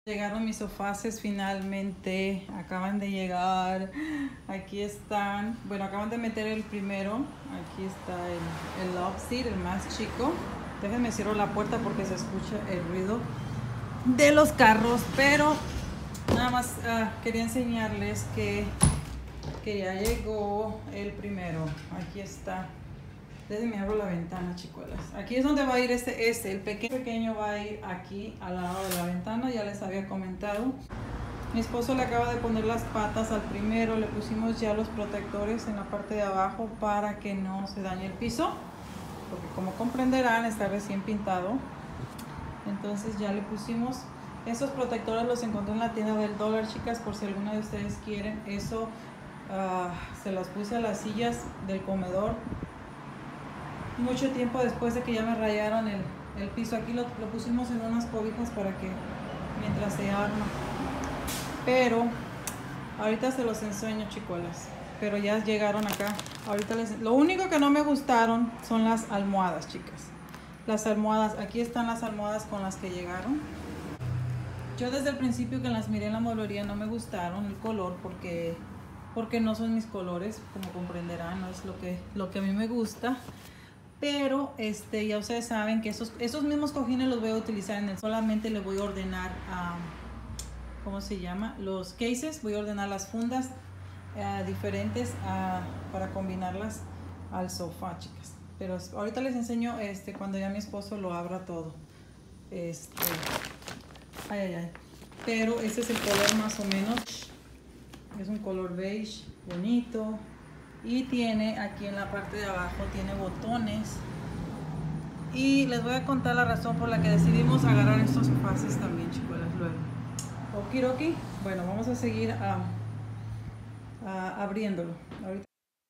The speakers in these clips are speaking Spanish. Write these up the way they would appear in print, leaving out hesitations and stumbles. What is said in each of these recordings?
Llegaron mis sofaces finalmente, acaban de llegar, aquí están, bueno, acaban de meter el primero, aquí está el love seat, el más chico. Déjenme cierro la puerta porque se escucha el ruido de los carros, pero nada más quería enseñarles que ya llegó el primero, aquí está. Déjenme abro la ventana, chicuelas. Aquí es donde va a ir el pequeño va a ir aquí al lado de la ventana, ya les había comentado. Mi esposo le acaba de poner las patas al primero, le pusimos ya los protectores en la parte de abajo para que no se dañe el piso, porque como comprenderán está recién pintado. Entonces ya le pusimos esos protectores, los encontré en la tienda del dólar, chicas, por si alguna de ustedes quieren. Eso se las puse a las sillas del comedor mucho tiempo después de que ya me rayaron el piso. Aquí lo pusimos en unas cobijas para que mientras se arma, pero ahorita se los enseño, chicuelas. Pero ya llegaron acá. Ahorita lo único que no me gustaron son las almohadas, chicas. Las almohadas, aquí están las almohadas con las que llegaron. Yo desde el principio que las miré en la mueblería no me gustaron el color porque no son mis colores, como comprenderán, no es lo que a mí me gusta. Pero ya ustedes saben que esos mismos cojines los voy a utilizar solamente le voy a ordenar ¿cómo se llama? Los cases, voy a ordenar las fundas diferentes para combinarlas al sofá, chicas. Pero ahorita les enseño cuando ya mi esposo lo abra todo. Pero este es el color más o menos. Es un color beige, bonito. Y tiene aquí en la parte de abajo, tiene botones. Y les voy a contar la razón por la que decidimos agarrar estos sofaces también, chicuelas, luego. Okidoki. Bueno, vamos a seguir abriéndolo. Ahorita.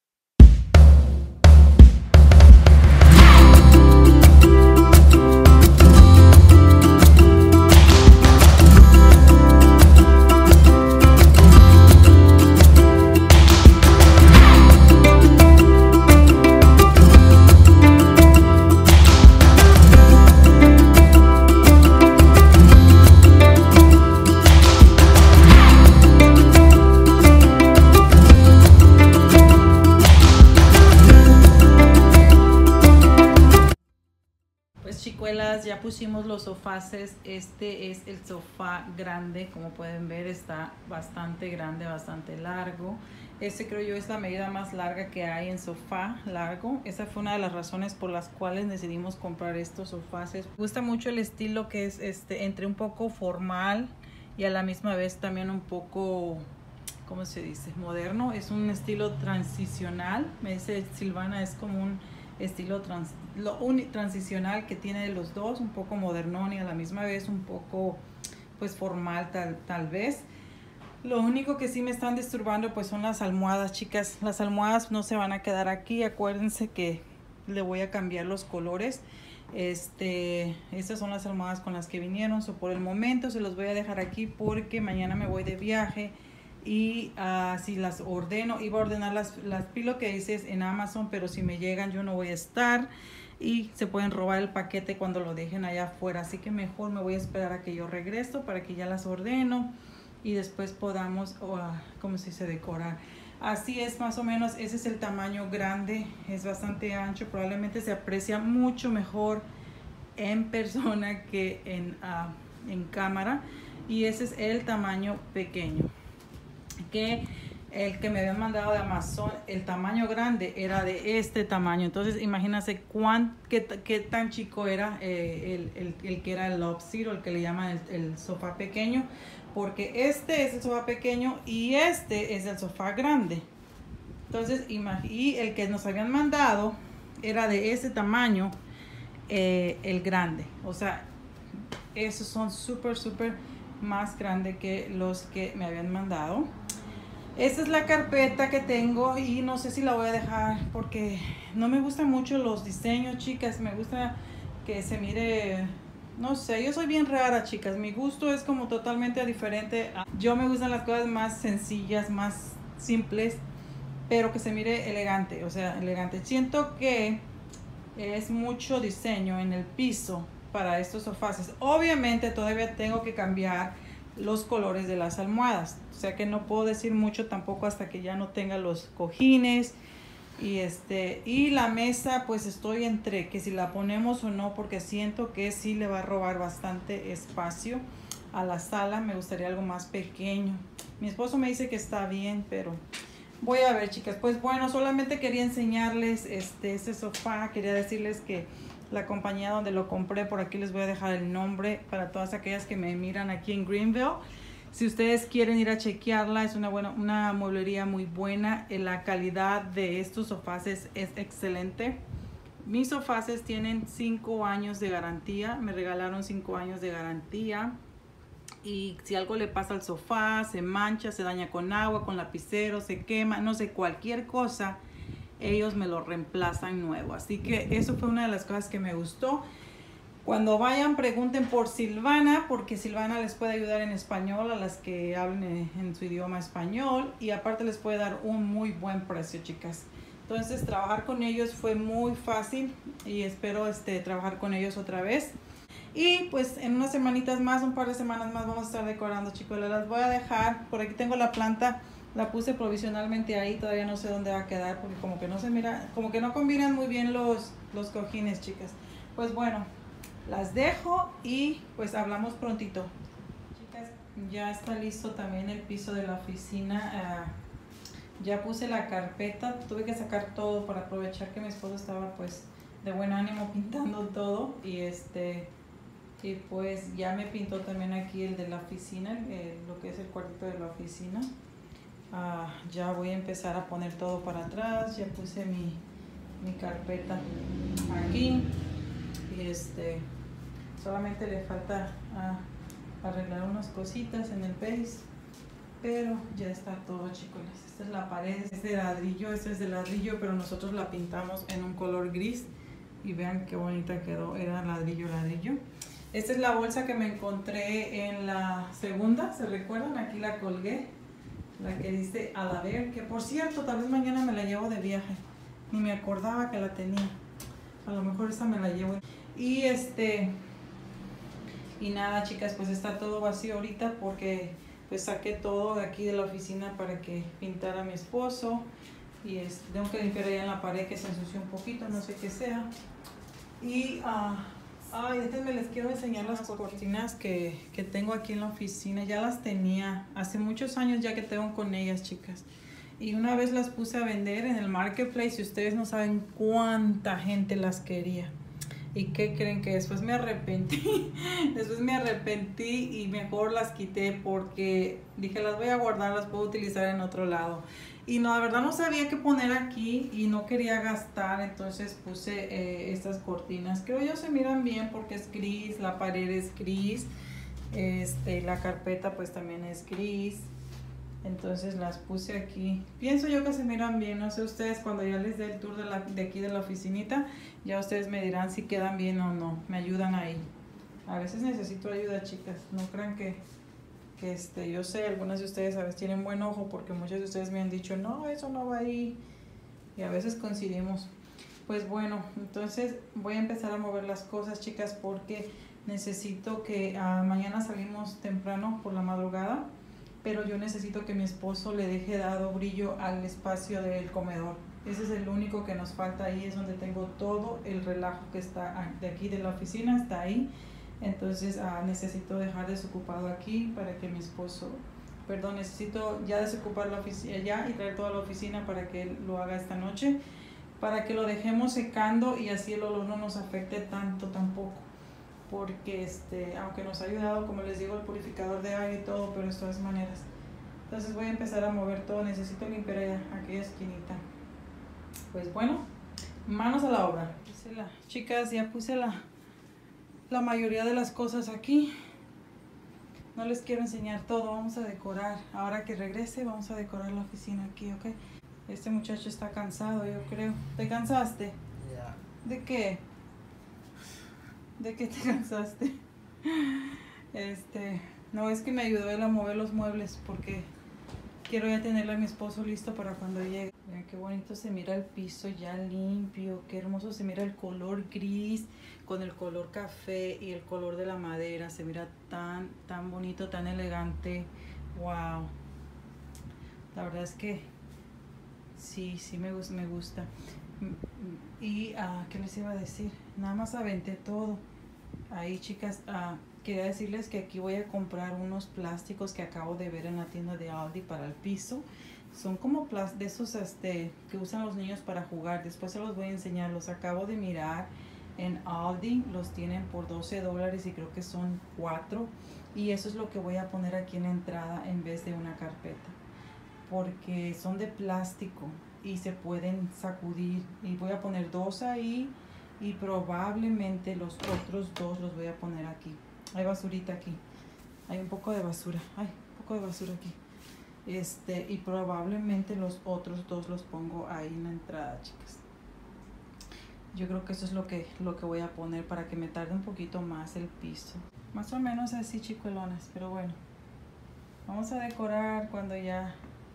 Ya pusimos los sofaces. Este es el sofá grande, como pueden ver está bastante grande, bastante largo. Creo yo es la medida más larga que hay en sofá largo. Esa fue una de las razones por las cuales decidimos comprar estos sofaces. Me gusta mucho el estilo que es entre un poco formal y a la misma vez también un poco, ¿cómo se dice? Moderno. Es un estilo transicional, me dice Silvana, es como un estilo transicional que tiene de los dos, un poco modernón y a la misma vez un poco pues formal tal vez. Lo único que sí me están disturbando pues son las almohadas, chicas. Las almohadas no se van a quedar aquí, acuérdense que le voy a cambiar los colores. Estas son las almohadas con las que vinieron, por el momento se los voy a dejar aquí porque mañana me voy de viaje. Y si las ordeno, iba a ordenar las pillowcases en Amazon, pero si me llegan yo no voy a estar y se pueden robar el paquete cuando lo dejen allá afuera, así que mejor me voy a esperar a que yo regreso para que ya las ordeno y después podamos, ¿cómo se dice?, decorar. Así es más o menos, ese es el tamaño grande, es bastante ancho, probablemente se aprecia mucho mejor en persona que en cámara, y ese es el tamaño pequeño. Que el que me habían mandado de Amazon, el tamaño grande era de este tamaño. Entonces imagínense qué tan chico era el que era el love seat, o el que le llaman el sofá pequeño, porque este es el sofá pequeño y este es el sofá grande. Entonces y el que nos habían mandado era de ese tamaño, el grande. O sea, esos son súper más grandes que los que me habían mandado. Esta es la carpeta que tengo y no sé si la voy a dejar porque no me gustan mucho los diseños, chicas. Me gusta que se mire, no sé, yo soy bien rara, chicas. Mi gusto es como totalmente diferente. Yo me gustan las cosas más sencillas, más simples, pero que se mire elegante, o sea, elegante. Siento que es mucho diseño en el piso para estos sofás. Obviamente todavía tengo que cambiar los colores de las almohadas. O sea que no puedo decir mucho tampoco hasta que ya no tenga los cojines. Y la mesa, pues estoy entre que si la ponemos o no, porque siento que sí le va a robar bastante espacio a la sala. Me gustaría algo más pequeño. Mi esposo me dice que está bien, pero voy a ver, chicas. Pues bueno, solamente quería enseñarles este sofá. Quería decirles que la compañía donde lo compré, por aquí les voy a dejar el nombre para todas aquellas que me miran aquí en Greenville. Si ustedes quieren ir a chequearla, es una mueblería muy buena. La calidad de estos sofás es excelente. Mis sofás tienen 5 años de garantía. Me regalaron 5 años de garantía. Y si algo le pasa al sofá, se mancha, se daña con agua, con lapicero, se quema, no sé, cualquier cosa, ellos me lo reemplazan nuevo. Así que eso fue una de las cosas que me gustó. Cuando vayan, pregunten por Silvana, porque Silvana les puede ayudar en español a las que hablen en su idioma español. Y aparte les puede dar un muy buen precio, chicas. Entonces, trabajar con ellos fue muy fácil y espero trabajar con ellos otra vez. Y pues en unas semanitas más, un par de semanas más, vamos a estar decorando, chicos. Las voy a dejar, por aquí tengo la planta, la puse provisionalmente ahí, todavía no sé dónde va a quedar, porque como que no se mira, como que no combinan muy bien los cojines, chicas. Pues bueno, las dejo y pues hablamos prontito. Chicas, ya está listo también el piso de la oficina. Ya puse la carpeta, tuve que sacar todo para aprovechar que mi esposo estaba pues de buen ánimo pintando todo. Y pues ya me pintó también aquí el de la oficina, lo que es el cuartito de la oficina. Ya voy a empezar a poner todo para atrás. Ya puse mi carpeta aquí. Y solamente le falta arreglar unas cositas en el base. Pero ya está todo, chicos. Esta es la pared, es de ladrillo, esta es de ladrillo, pero nosotros la pintamos en un color gris. Y vean qué bonita quedó, era ladrillo. Esta es la bolsa que me encontré en la segunda, ¿se recuerdan? Aquí la colgué, la que dice a la ver, que por cierto, tal vez mañana me la llevo de viaje. Ni me acordaba que la tenía. A lo mejor esta me la llevo. Y y nada, chicas, pues está todo vacío ahorita porque pues saqué todo de aquí de la oficina para que pintara mi esposo. Y tengo que limpiar allá en la pared que se ensució un poquito, no sé qué sea. Y déjenme, les quiero enseñar las cortinas que tengo aquí en la oficina. Ya las tenía hace muchos años ya que tengo con ellas, chicas. Y una vez las puse a vender en el marketplace y ustedes no saben cuánta gente las quería. ¿Y qué creen? Que después me arrepentí. Después me arrepentí y mejor las quité porque dije, las voy a guardar, las puedo utilizar en otro lado. Y no, la verdad no sabía qué poner aquí y no quería gastar, entonces puse estas cortinas. Creo yo se miran bien porque es gris, la pared es gris, la carpeta pues también es gris. Entonces las puse aquí. Pienso yo que se miran bien, no sé ustedes, cuando ya les dé el tour de aquí de la oficinita, ya ustedes me dirán si quedan bien o no, me ayudan ahí. A veces necesito ayuda, chicas, no crean que yo sé, algunas de ustedes a veces tienen buen ojo porque muchos de ustedes me han dicho, no, eso no va ahí. Y a veces coincidimos. Pues bueno, entonces voy a empezar a mover las cosas, chicas, porque necesito que mañana salimos temprano por la madrugada, pero yo necesito que mi esposo le deje dado brillo al espacio del comedor. Ese es el único que nos falta ahí, es donde tengo todo el relajo que está de aquí de la oficina, está ahí. Entonces necesito dejar desocupado aquí para que mi esposo, necesito ya desocupar la oficina ya y traer toda la oficina para que él lo haga esta noche, para que lo dejemos secando y así el olor no nos afecte tanto tampoco, porque aunque nos ha ayudado, como les digo, el purificador de aire y todo, pero de todas maneras. Entonces voy a empezar a mover todo, necesito limpiar allá, aquella esquinita. Pues bueno, manos a la obra. Chicas, ya puse la mayoría de las cosas aquí. No les quiero enseñar todo, vamos a decorar. Ahora que regrese vamos a decorar la oficina aquí, ¿ok? Este muchacho está cansado, yo creo. ¿Te cansaste? Yeah. ¿De qué? ¿De qué te cansaste? No, es que me ayudó él a mover los muebles porque quiero ya tenerle a mi esposo listo para cuando llegue. Miren qué bonito se mira el piso ya limpio, qué hermoso se mira el color gris con el color café y el color de la madera. Se mira tan bonito, tan elegante. Wow. La verdad es que sí me gusta. Y ¿qué les iba a decir? Nada más aventé todo. Ahí, chicas, quería decirles que aquí voy a comprar unos plásticos que acabo de ver en la tienda de Aldi para el piso. Son como de esos que usan los niños para jugar. Después se los voy a enseñar. Los acabo de mirar en Aldi. Los tienen por $12 y creo que son 4. Y eso es lo que voy a poner aquí en la entrada en vez de una carpeta. Porque son de plástico y se pueden sacudir. Y voy a poner 2 ahí. Y probablemente los otros 2 los voy a poner aquí. Hay basurita aquí. Hay un poco de basura. Hay un poco de basura aquí. Y probablemente los otros 2 los pongo ahí en la entrada, chicas. Yo creo que eso es lo que voy a poner para que me tarde un poquito más el piso. Más o menos así, chicuelonas. Pero bueno, vamos a decorar cuando ya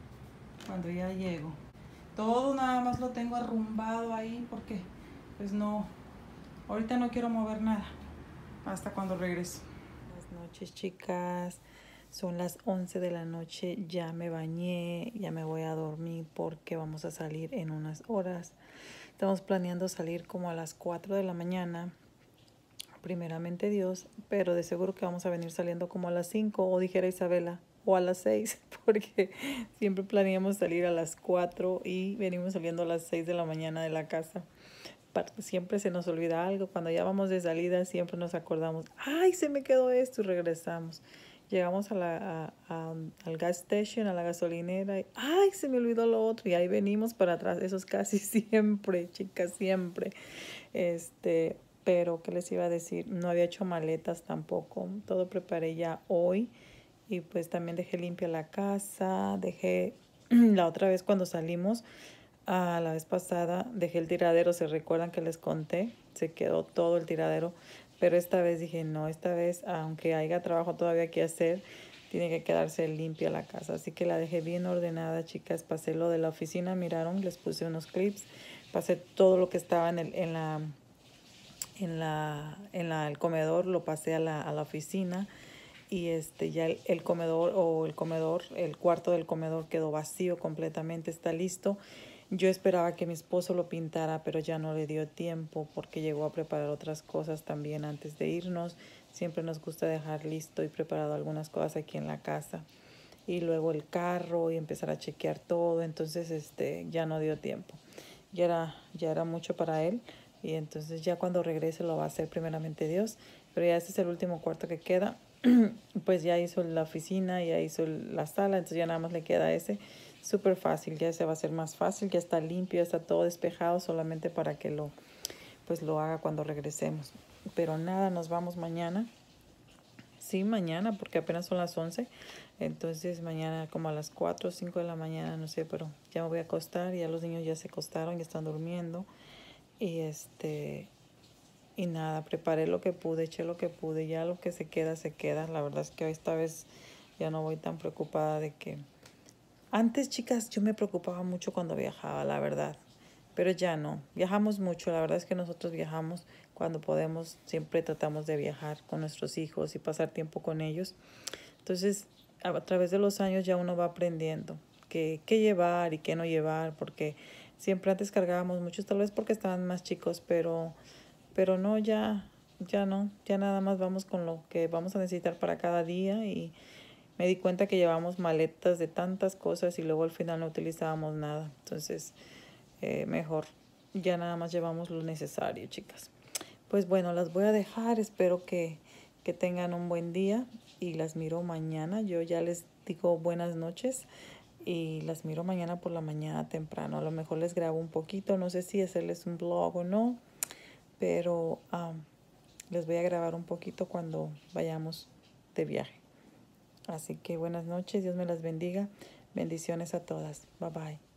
llego. Todo nada más lo tengo arrumbado ahí porque pues no, ahorita no quiero mover nada hasta cuando regrese. Buenas noches, chicas. Son las 11 de la noche, ya me bañé, ya me voy a dormir porque vamos a salir en unas horas. Estamos planeando salir como a las 4 de la mañana, primeramente Dios, pero de seguro que vamos a venir saliendo como a las 5, o dijera Isabela, o a las 6, porque siempre planeamos salir a las 4 y venimos saliendo a las 6 de la mañana de la casa. Siempre se nos olvida algo. Cuando ya vamos de salida siempre nos acordamos, ay, se me quedó esto, y regresamos. Llegamos al gas station, a la gasolinera, y ay, se me olvidó lo otro, y ahí venimos para atrás. Eso es casi siempre, chicas, siempre. Pero, ¿qué les iba a decir? No había hecho maletas tampoco. Todo preparé ya hoy. Y pues también dejé limpia la casa. Dejé la otra vez cuando salimos, la vez pasada, dejé el tiradero. ¿Se recuerdan que les conté? Se quedó todo el tiradero. Pero esta vez dije, no, esta vez, aunque haya trabajo todavía que hacer, tiene que quedarse limpia la casa. Así que la dejé bien ordenada, chicas. Pasé lo de la oficina, miraron, les puse unos clips. Pasé todo lo que estaba en el comedor, lo pasé a la oficina. Y ya el comedor, el cuarto del comedor quedó vacío completamente, está listo. Yo esperaba que mi esposo lo pintara, pero ya no le dio tiempo porque llegó a preparar otras cosas también antes de irnos. Siempre nos gusta dejar listo y preparado algunas cosas aquí en la casa. Y luego el carro y empezar a chequear todo. Entonces ya no dio tiempo. Ya era mucho para él. Y entonces ya cuando regrese lo va a hacer primeramente Dios. Pero ya este es el último cuarto que queda. Pues ya hizo la oficina, ya hizo la sala, entonces ya nada más le queda ese. Súper fácil, ya se va a hacer más fácil, ya está limpio, ya está todo despejado, solamente para que lo haga cuando regresemos. Pero nada, nos vamos mañana. Sí, mañana, porque apenas son las 11. Entonces mañana como a las 4 o 5 de la mañana, no sé, pero ya me voy a acostar. Ya los niños ya se acostaron, ya están durmiendo. Y nada, preparé lo que pude, eché lo que pude. Ya lo que se queda, se queda. La verdad es que esta vez ya no voy tan preocupada de que... Antes, chicas, yo me preocupaba mucho cuando viajaba, la verdad. Pero ya no. Viajamos mucho. La verdad es que nosotros viajamos cuando podemos. Siempre tratamos de viajar con nuestros hijos y pasar tiempo con ellos. Entonces, a través de los años ya uno va aprendiendo qué llevar y qué no llevar. Porque siempre antes cargábamos muchos, tal vez porque estaban más chicos, pero no, ya no. Ya nada más vamos con lo que vamos a necesitar para cada día. Y me di cuenta que llevamos maletas de tantas cosas y luego al final no utilizábamos nada. Entonces, mejor ya nada más llevamos lo necesario, chicas. Pues bueno, las voy a dejar. Espero que tengan un buen día y las miro mañana. Yo ya les digo buenas noches y las miro mañana por la mañana temprano. A lo mejor les grabo un poquito. No sé si hacerles un vlog o no, pero les voy a grabar un poquito cuando vayamos de viaje. Así que buenas noches, Dios me las bendiga. Bendiciones a todas. Bye bye.